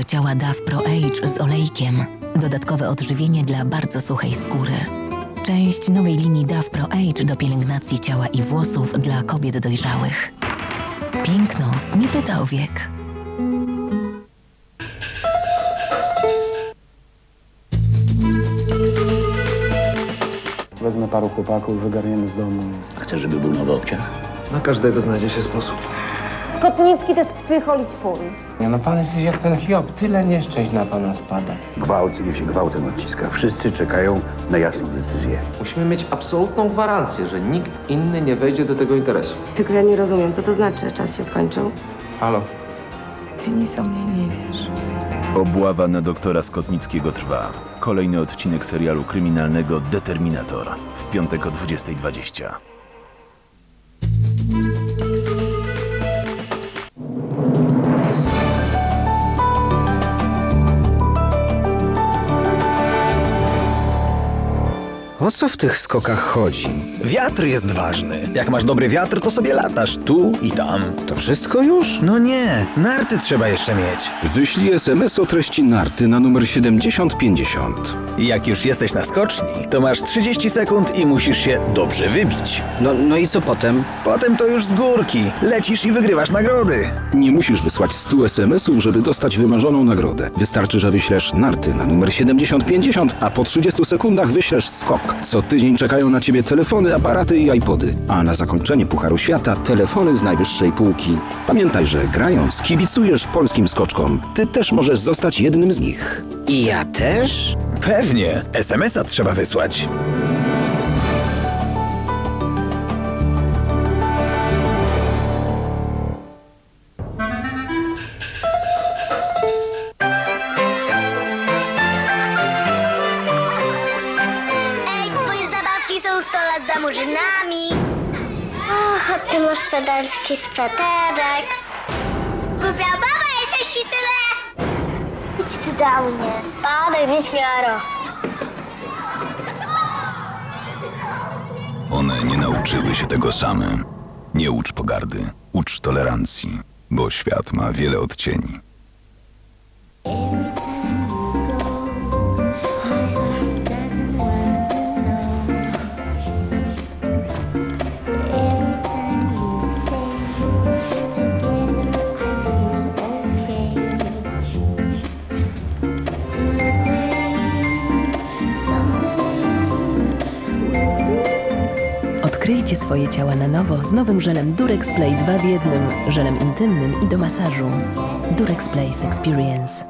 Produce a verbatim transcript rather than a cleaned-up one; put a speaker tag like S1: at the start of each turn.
S1: ciała Dove Pro Age z olejkiem. Dodatkowe odżywienie dla bardzo suchej skóry. Część nowej linii Dove Pro Age do pielęgnacji ciała i włosów dla kobiet dojrzałych. Piękno nie pyta o wiek.
S2: Wezmę paru chłopaków, wygarniemy z domu.
S3: Chcę, żeby był nowy obciach?
S4: Na każdego znajdzie się sposób.
S5: Skotnicki to jest psycholićpun.
S6: Nie no, pan jesteś jak ten Hiob, tyle nieszczęść na pana spada.
S3: Gwałt niech się gwałtem odciska. Wszyscy czekają na jasną decyzję.
S4: Musimy mieć absolutną gwarancję, że nikt inny nie wejdzie do tego interesu.
S7: Tylko ja nie rozumiem, co to znaczy. Czas się skończył.
S4: Halo?
S7: Ty nic o mnie nie wiesz.
S8: Obława na doktora Skotnickiego trwa. Kolejny odcinek serialu kryminalnego Determinator. W piątek o dwudziestej dwadzieścia.
S9: O co w tych skokach chodzi?
S10: Wiatr jest ważny. Jak masz dobry wiatr, to sobie latasz tu i tam.
S9: To wszystko już?
S10: No nie, narty trzeba jeszcze mieć.
S11: Wyślij es em es o treści narty na numer siedemdziesiąt pięćdziesiąt.
S10: I jak już jesteś na skoczni, to masz trzydzieści sekund i musisz się dobrze wybić.
S9: No, no i co potem?
S10: Potem to już z górki. Lecisz i wygrywasz nagrody.
S11: Nie musisz wysłać stu es em esów, żeby dostać wymarzoną nagrodę. Wystarczy, że wyślesz narty na numer siedemdziesiąt pięćdziesiąt, a po trzydziestu sekundach wyślesz skok. Co tydzień czekają na ciebie telefony, aparaty i iPody. A na zakończenie Pucharu Świata telefony z najwyższej półki. Pamiętaj, że grając kibicujesz polskim skoczkom. Ty też możesz zostać jednym z nich.
S9: I ja też?
S10: Pewnie. es em es a trzeba wysłać.
S12: sto lat za murzynami. Och, a ty masz pedalski sweterek. Głupia baba, jesteś i tyle. Idź ty do mnie. Spadaj, nieśmiaro.
S8: One nie nauczyły się tego same. Nie ucz pogardy, ucz tolerancji, bo świat ma wiele odcieni.
S1: Odkryjcie swoje ciała na nowo z nowym żelem Durex Play dwa w jednym, żelem intymnym i do masażu. Durex Play Experience.